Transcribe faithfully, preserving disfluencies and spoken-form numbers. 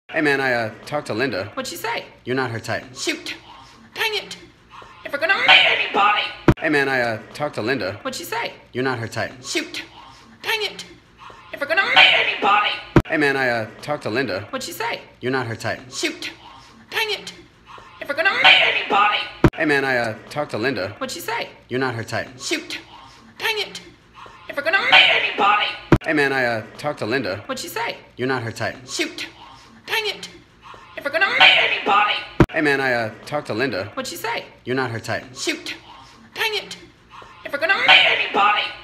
Hey man, I uh, talked to Linda. What'd she say? You're not her type. Shoot. Dang it. If we're gonna meet anybody. Hey man, I uh, talked to Linda. What'd she say? You're not her type. Shoot. Dang it. If we're gonna meet anybody. Hey man, I uh, talked to Linda. What'd she say? You're not her type. Shoot. Dang it. If we're gonna meet anybody. Hey man, I uh, talked to Linda. What'd she say? You're not her type. Shoot. Dang it. If we're gonna meet anybody. Hey man, I uh, talked to Linda. What'd she say? You're not her type. Shoot. Dang it. If we're gonna meet anybody. Hey man, I uh, talked to Linda. What'd she say? You're not her type. Shoot. Dang it. If we're gonna meet anybody.